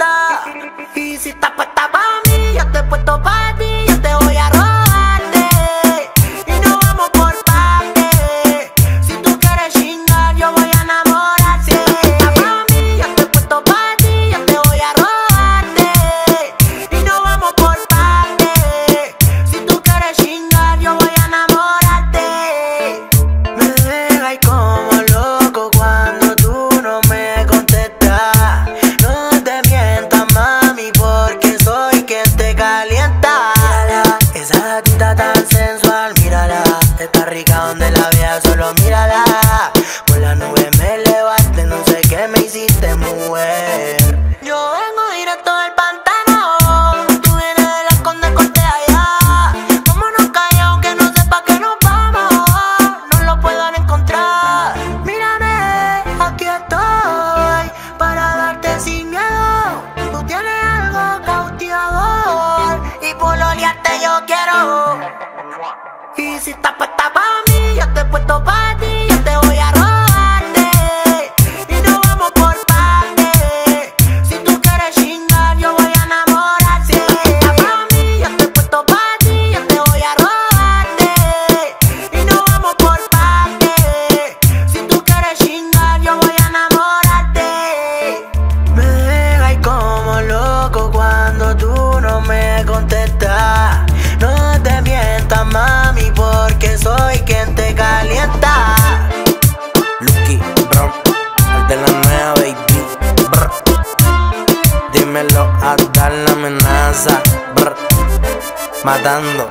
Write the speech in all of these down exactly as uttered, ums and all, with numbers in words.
anda. Y si estás puesta pa' mí, yo estoy puesto pa' ti. Yo te voy a robarte y nos vamos por parte. Si tú quieres chingar, yo voy a enamorarte. Si estás pa' mí, yo estoy puesto pa' ti. Yo te voy a robarte y nos vamos por parte. Si tú quieres chingar, yo voy a enamorarte. Me deja ahí como loco cuando tú no me contestas. No te mientas, mami, porque soy quien te calienta. Mírala, esa gatita tan sensual, mírala. Está rica donde la veas, solo mírala. Por la nube me elevaste, no sé qué me hiciste, mujer. Yo vengo directo del pantano, tú vienes de la Conde Corte allá. Vámonos callados que no sepa que nos vamos, no lo puedan encontrar. Mírame, aquí estoy para darte sin miedo. Tú tienes algo cautivador y por olearte yo quiero. Y si estás puesta pa' mí, yo estoy puesto pa' ti. Yo te voy a robarte y nos vamos por parte. Si tú quieres chingar, yo voy a enamorarte. Si estás pa' mí, yo estoy puesto pa' ti. Yo te voy a robarte y nos vamos por parte. Si tú quieres chingar, yo voy a enamorarte. Me deja ahí como loco cuando tú no me contestas. No te mientas, mami, porque soy quien te calienta. Lucky Brown, el de la nueva, baby. Brr. Dímelo a dar la amenaza. Brr. Matando.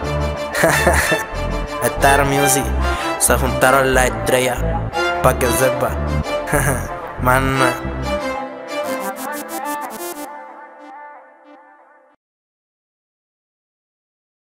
Star Music, se juntaron las estrellas, pa' que sepa. Mana.